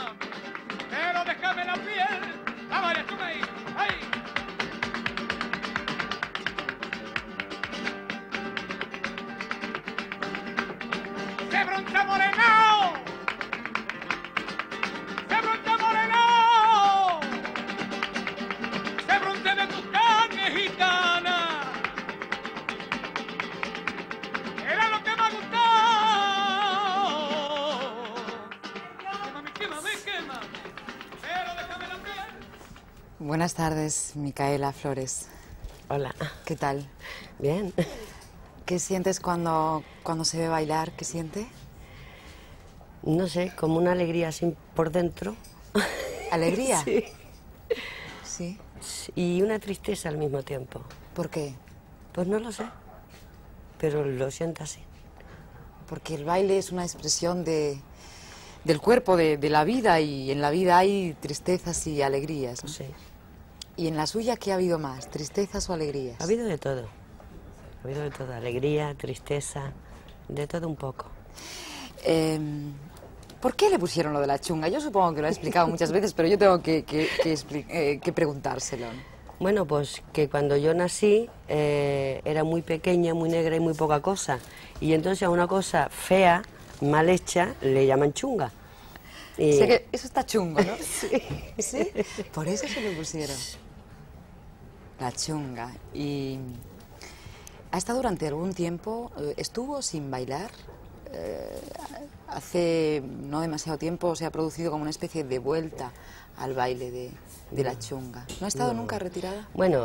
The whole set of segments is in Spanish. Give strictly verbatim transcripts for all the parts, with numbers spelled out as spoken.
quema, pero déjame la piel. ¡Vamos, tú ahí! ¡Ahí! ¡Se bronce moreno! ¡Se bronce moreno! ¡Se bronce de tus carnes gitana! Era lo que me ha gustado. Quémame, quémame, quémame. Pero déjame la piel. Buenas tardes, Micaela Flores. Hola. ¿Qué tal? Bien. ¿Qué sientes cuando, cuando se ve bailar? ¿Qué siente? No sé, como una alegría así por dentro. ¿Alegría? Sí. Sí. Y una tristeza al mismo tiempo. ¿Por qué? Pues no lo sé, pero lo siento así. Porque el baile es una expresión de, del cuerpo, de, de la vida, y en la vida hay tristezas y alegrías, ¿no? Sí. ¿Y en la suya qué ha habido más, tristezas o alegrías? Ha habido de todo. Ha habido de todo, alegría, tristeza, de todo un poco. Eh, ¿Por qué le pusieron lo de la chunga? Yo supongo que lo he explicado muchas veces, pero yo tengo que, que, que, eh, que preguntárselo. Bueno, pues que cuando yo nací eh, era muy pequeña, muy negra y muy poca cosa. Y entonces a una cosa fea, mal hecha, le llaman chunga. Y... Sé que eso está chungo, ¿no? Sí. ¿Sí? Por eso se lo pusieron. La chunga. Y... ¿Ha estado durante algún tiempo, eh, estuvo sin bailar? Eh, hace no demasiado tiempo se ha producido como una especie de vuelta al baile de, de la chunga. ¿No ha estado No. nunca retirada? Bueno,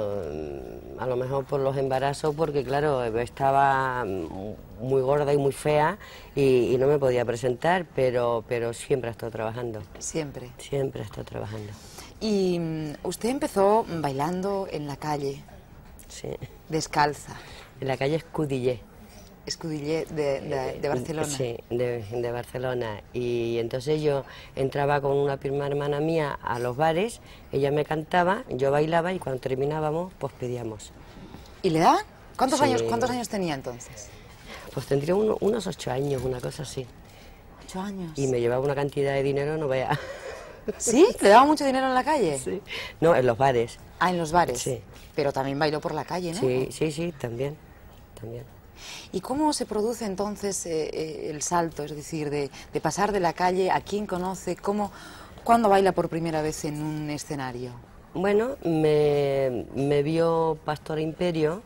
a lo mejor por los embarazos, porque claro, estaba muy gorda y muy fea y, y no me podía presentar, pero, pero siempre he estado trabajando. Siempre. Siempre he estado trabajando. Y mm, usted empezó bailando en la calle, Sí. descalza. En la calle Escudillé. Escudillé de, de, de Barcelona. Sí, de, de Barcelona. Y entonces yo entraba con una prima hermana mía a los bares, ella me cantaba, yo bailaba y cuando terminábamos, pues pedíamos. ¿Y le daban? ¿Cuántos, Sí. años, ¿Cuántos años tenía entonces? Pues tendría uno- unos ocho años, una cosa así. Ocho años. Y me llevaba una cantidad de dinero, no vea. ¿Sí? ¿Le daba mucho dinero en la calle? Sí. No, en los bares. Ah, en los bares. Sí. Pero también bailó por la calle, ¿no? Sí, sí, sí, también, también. ¿Y cómo se produce entonces eh, eh, el salto? Es decir, de, de pasar de la calle a quién conoce, cómo, ¿cuándo baila por primera vez en un escenario? Bueno, me, me vio Pastora Imperio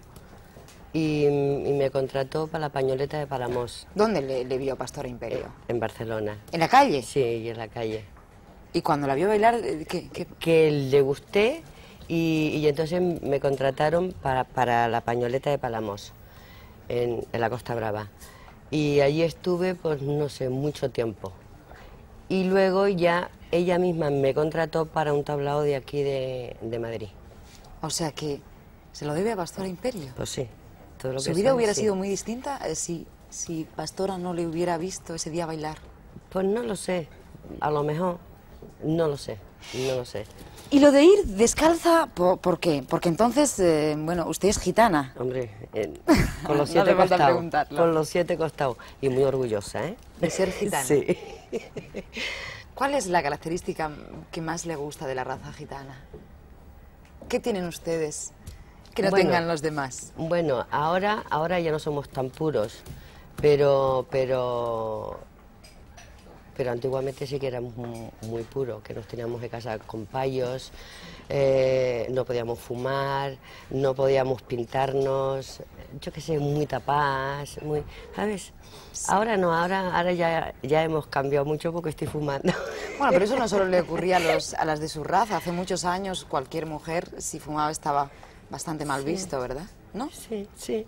y, y me contrató para la pañoleta de Palamos. ¿Dónde le, le vio Pastora Imperio? En Barcelona. ¿En la calle? Sí, y en la calle. ¿Y cuando la vio bailar, eh, qué? qué? Que le gusté y, y entonces me contrataron para, para la pañoleta de Palamos, en, en la Costa Brava. Y allí estuve, pues no sé, mucho tiempo. Y luego ya ella misma me contrató para un tablao de aquí de, de Madrid. O sea que se lo debe a Pastora Imperio. Pues sí, todo lo que ¿Su vida sea, hubiera sí. sido muy distinta eh, si, si Pastora no le hubiera visto ese día bailar? Pues no lo sé, a lo mejor, no lo sé, no lo sé. ¿Y lo de ir descalza, por, por qué? Porque entonces, eh, bueno, usted es gitana. Hombre, eh, con los No siete hace falta costados, preguntarlo. con los siete costados, y muy orgullosa, ¿eh? De ser gitana. Sí. ¿Cuál es la característica que más le gusta de la raza gitana? ¿Qué tienen ustedes que no Bueno, tengan los demás? Bueno, ahora, ahora ya no somos tan puros, pero, pero, pero antiguamente sí que éramos muy, muy puros, que nos teníamos que casar con payos, eh, no podíamos fumar, no podíamos pintarnos, yo qué sé, muy tapadas, muy, ¿sabes? Ahora no, ahora, ahora ya, ya hemos cambiado mucho porque estoy fumando. Bueno, pero eso no solo le ocurría a, los, a las de su raza. Hace muchos años cualquier mujer, si fumaba, estaba bastante mal visto, ¿verdad? ¿No? Sí, sí.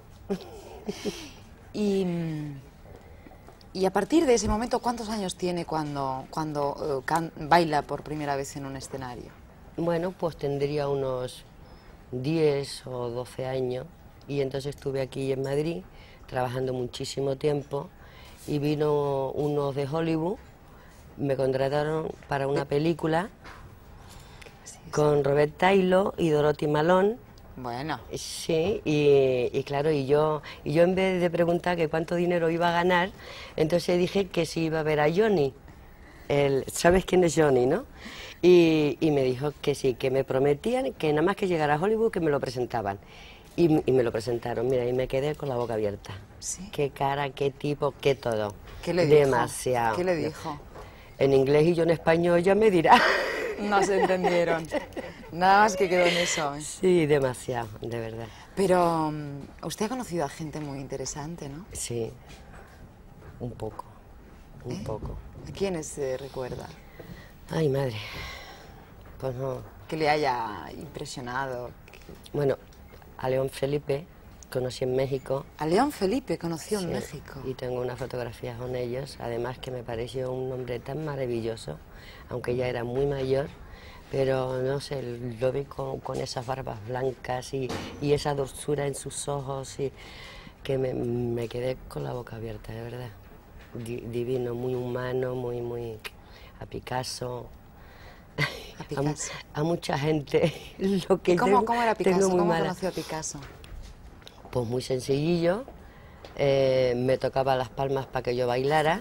Y, y a partir de ese momento, ¿cuántos años tiene cuando, cuando eh, can- baila por primera vez en un escenario? Bueno, pues tendría unos diez o doce años y entonces estuve aquí en Madrid trabajando muchísimo tiempo y vino unos de Hollywood, me contrataron para una película con Robert Taylor y Dorothy Malone. Bueno, Sí, y, y claro, y yo, y yo en vez de preguntar que cuánto dinero iba a ganar, entonces dije que si iba a ver a Johnny. el, ¿sabes quién es Johnny, no? Y, y me dijo que sí, que me prometían que nada más que llegara a Hollywood que me lo presentaban. Y, y me lo presentaron, mira, y me quedé con la boca abierta. ¿Sí? Qué cara, qué tipo, qué todo. ¿Qué le dijo? Demasiado. ¿Qué le dijo? En inglés y yo en español, ya me dirá. No se entendieron. Nada más que quedó en eso. ¿eh? Sí, demasiado, de verdad. Pero um, usted ha conocido a gente muy interesante, ¿no? Sí, un poco, un ¿Eh? poco. ¿A quiénes se recuerda? Ay, madre, pues no. Que le haya impresionado. Bueno, a León Felipe conocí en México. A León Felipe conoció en Sí, México. y tengo unas fotografías con ellos, además que me pareció un hombre tan maravilloso, aunque ya era muy mayor, pero no sé, lo vi con, con esas barbas blancas y, y esa dulzura en sus ojos, y que me, me quedé con la boca abierta, de verdad. Di- divino, muy humano, muy, muy... a Picasso. A Picasso. A, a mucha gente. Lo que ¿Y cómo, tengo- cómo era tengo Picasso? muy ¿Cómo mala- conoció a Picasso? Pues muy sencillillo, eh, me tocaba las palmas para que yo bailara,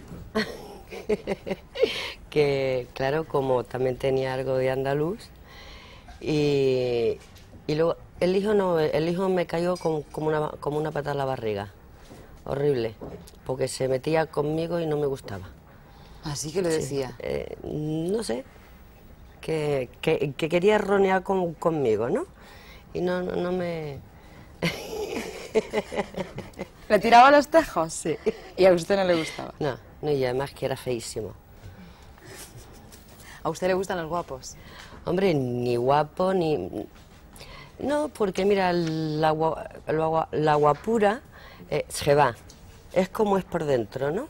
que claro, como también tenía algo de andaluz, y, y luego el hijo no, el hijo me cayó como, como, una, como una pata en la barriga, horrible, porque se metía conmigo y no me gustaba. Así que le Sí, decía. eh, no sé, que, que, que quería ronear con- conmigo, ¿no? Y no, no, no me... ¿Le tiraba los tejos? Sí. Y a usted no le gustaba. No, no, y además que era feísimo. ¿A usted le gustan los guapos? Hombre, ni guapo, ni... No, porque mira, la, gua- la, gua- la guapura eh, se va. Es como es por dentro, ¿no?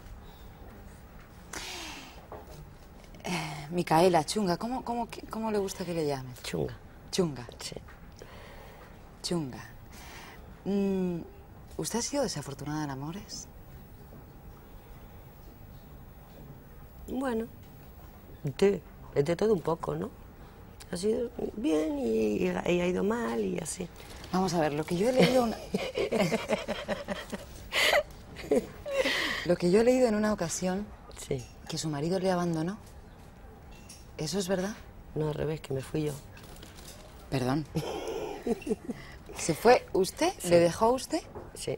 Micaela, chunga, ¿cómo, cómo, cómo le gusta que le llamen? Chunga, Chunga, sí. chunga. Mm, ¿Usted ha sido desafortunada en amores? Bueno, de, es de todo un poco, ¿no? Ha sido bien y, y ha y ha ido mal y así. Vamos a ver, lo que yo he leído... una- lo que yo he leído en una ocasión, Sí. que su marido le abandonó. ¿Eso es verdad? No, al revés, que me fui yo. Perdón. ¿Se fue usted? ¿Le dejó usted? Sí.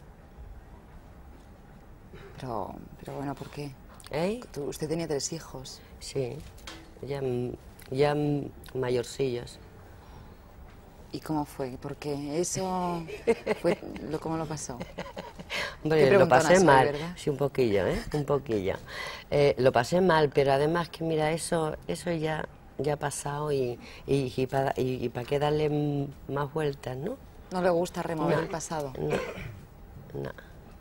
Pero, pero bueno, ¿por qué? ¿Eh? Tú- usted tenía tres hijos. Sí. Ya, m- ya m- mayorcillos. ¿Y cómo fue? Porque eso fue lo, ¿cómo lo pasó? Hombre, Qué lo preguntona pasé soy, mal, ¿verdad? sí, un poquillo, ¿eh? Un poquillo. Eh, lo pasé mal, pero además que mira, eso eso ya, ya ha pasado y, y, y para y, y pa qué darle m- más vueltas, ¿no? ¿No le gusta remover No. el pasado? No, no.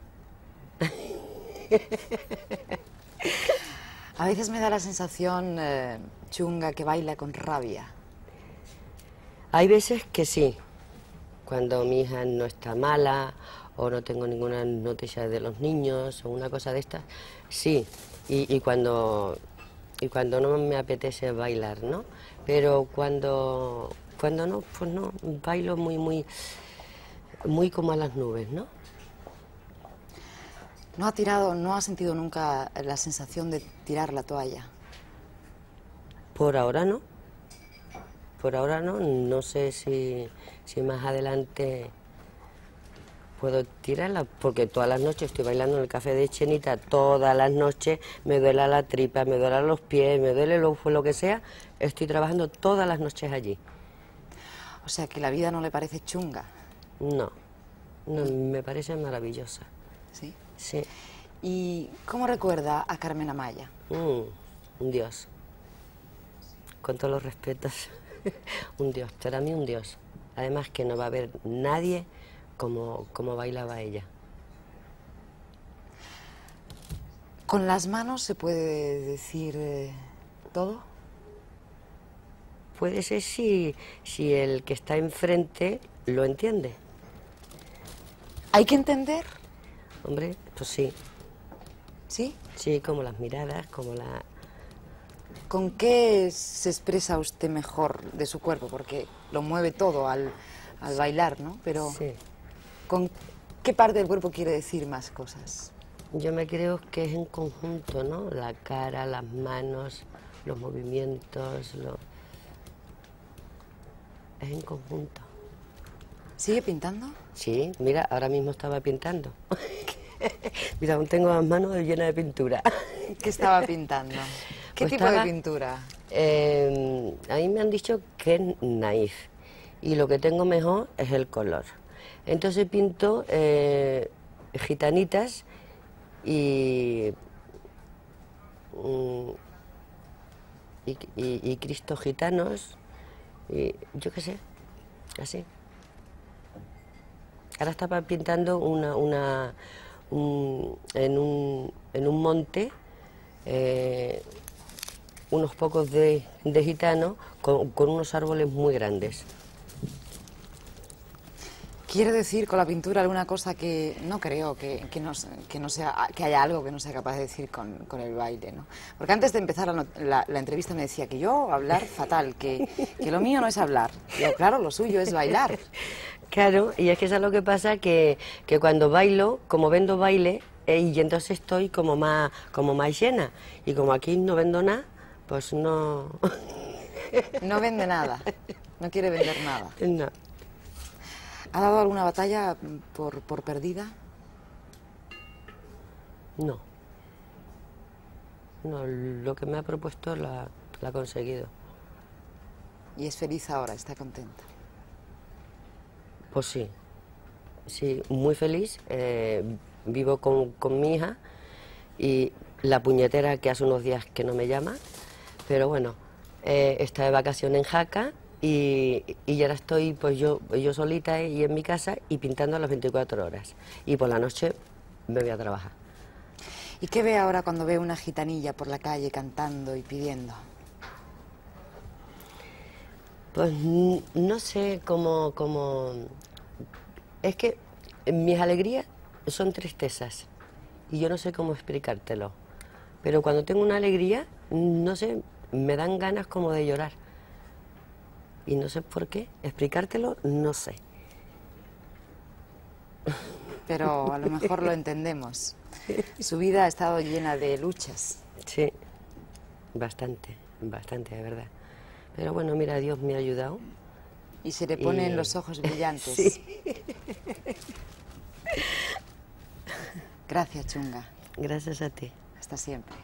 A veces me da la sensación, eh, chunga, que baila con rabia. Hay veces que sí, cuando mi hija no está mala o no tengo ninguna noticia de los niños o una cosa de estas, sí, y, y cuando y cuando no me apetece bailar, ¿no? Pero cuando cuando no, pues no, bailo muy muy muy como a las nubes, ¿no? ¿No ha tirado, no ha sentido nunca la sensación de tirar la toalla? Por ahora no. Por ahora no, no sé si, si más adelante puedo tirarla, porque todas las noches estoy bailando en el café de Chenita, todas las noches me duele la tripa, me duelen los pies, me duele lo, lo que sea, estoy trabajando todas las noches allí. O sea, que la vida no le parece chunga, No, no, me parece maravillosa, ¿sí? sí. ¿Y cómo recuerda a Carmen Amaya? Mm, un dios, con todos los respetos, un dios, para mí un dios. Además que no va a haber nadie como, como bailaba ella. ¿Con las manos se puede decir eh, todo? Puede ser si, si el que está enfrente lo entiende. ¿Hay que entender? Hombre, pues sí, ¿Sí? sí, como las miradas, como la... ¿Con qué se expresa usted mejor de su cuerpo? Porque lo mueve todo al, al bailar, ¿no? Pero Sí, ¿con qué parte del cuerpo quiere decir más cosas? yo me creo que es en conjunto, ¿no? La cara, las manos, los movimientos, lo... es en conjunto. ¿Sigue pintando? Sí, mira, ahora mismo estaba pintando. Mira, aún tengo las manos llenas de pintura. ¿Qué estaba pintando? ¿Qué Pues tipo estaba, de pintura? Eh, a mí me han dicho que es naif y lo que tengo mejor es el color. Entonces pinto eh, gitanitas y, mm, y, y, y cristos gitanos, y yo qué sé, así. Ahora estaba pintando una, una, un, en, un, en un monte eh, unos pocos de, de gitanos con, con unos árboles muy grandes. ¿Quiere decir con la pintura alguna cosa que no creo que, que, no, que, no sea, que haya algo que no sea capaz de decir con, con el baile, ¿no? Porque antes de empezar la, la, la entrevista me decía que yo hablar fatal, que, que lo mío no es hablar. Y yo, claro, lo suyo es bailar. Claro, y es que eso es lo que pasa, que, que cuando bailo, como vendo baile, eh, y entonces estoy como más, como más llena. Y como aquí no vendo nada, pues no... No vende nada, no quiere vender nada. No. ¿Ha dado alguna batalla por, por perdida? No. No, lo que me ha propuesto la, la ha conseguido. ¿Y es feliz ahora? ¿Está contenta? Pues sí, sí, muy feliz. Eh, vivo con, con mi hija y la puñetera que hace unos días que no me llama, pero bueno, eh, está de vacaciones en Jaca y, y ahora estoy pues yo, yo solita y en mi casa y pintando a las veinticuatro horas. Y por la noche me voy a trabajar. ¿Y qué ve ahora cuando ve una gitanilla por la calle cantando y pidiendo? Pues no sé cómo, cómo... Es que mis alegrías son tristezas y yo no sé cómo explicártelo. Pero cuando tengo una alegría, no sé, me dan ganas como de llorar. Y no sé por qué, explicártelo, no sé. Pero a lo mejor lo entendemos. Su vida ha estado llena de luchas. Sí, bastante, bastante, de verdad. Pero bueno, mira, Dios me ha ayudado. Y se le ponen y... los ojos brillantes. Sí. Gracias, Chunga. Gracias a ti. Hasta siempre.